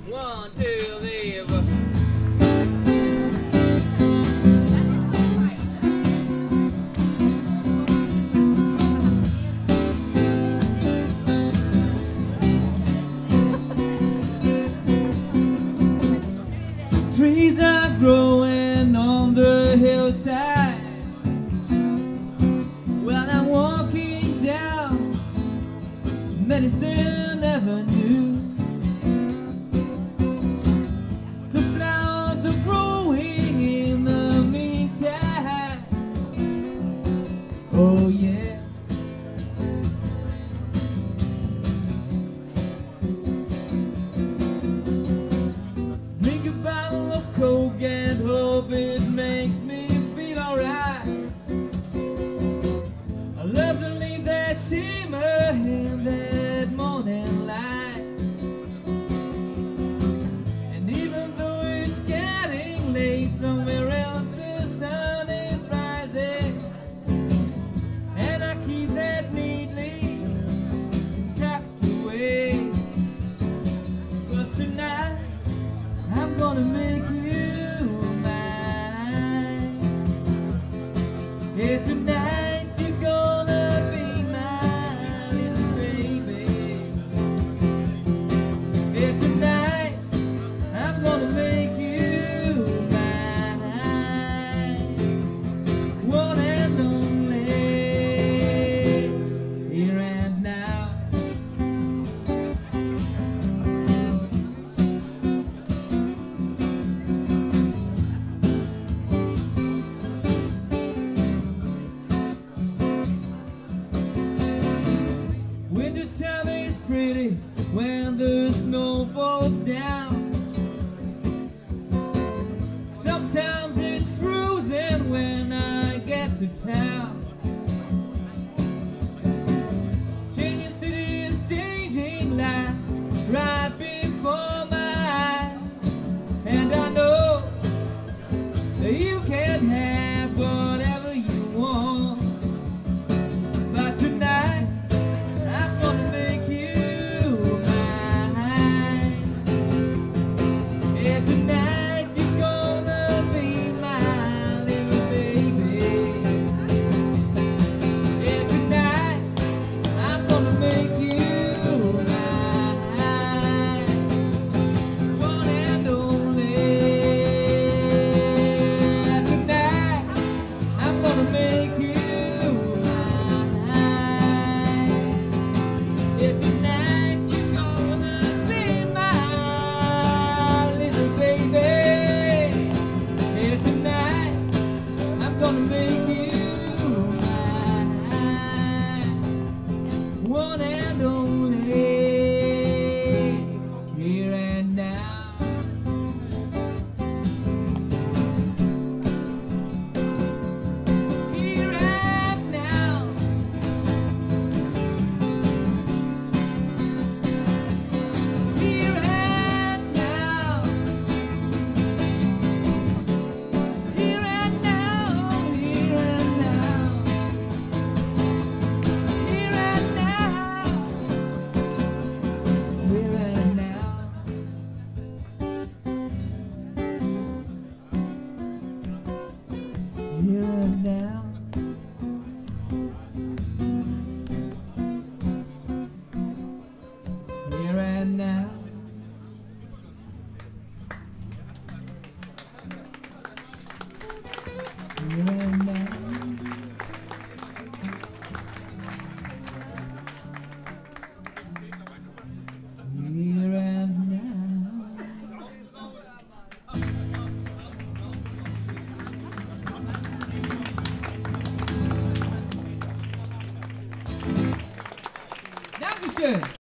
One, two, three. Trees are growing on the hillside while I'm walking down Medicine Avenue. The flowers are growing in the meantime. Oh yeah. Drink a bottle of Coke and hope it makes me feel alright. I love to leave that shimmer in that morning light. And even though it's getting late, somewhere else the sun is rising. And I keep that neatly tucked away. 'Cause tonight I'm gonna make you mine. Yeah, tonight you're gonna be my little baby. Yeah, tonight I'm gonna make you mine. One and only, here and now. Wintertime is pretty when the snow falls down. Sometimes it's frozen when I get to town. Changing cities, changing lives right before my eyes. And I know that you can have whatever you want. But tonight I'm gonna make you mine. Yeah, tonight you're gonna be my little baby. Yeah, tonight I'm gonna make you mine. One and only. Tonight I'm gonna make you mine. Yeah, tonight you're gonna be my little baby. Yeah, tonight I'm gonna make you mine. One and only, here and now. Here and now. Here and now. Here and now. Here and now. Here and now. Here and now. Here and now. Here and now. Here and now. Here and now. Dankeschön.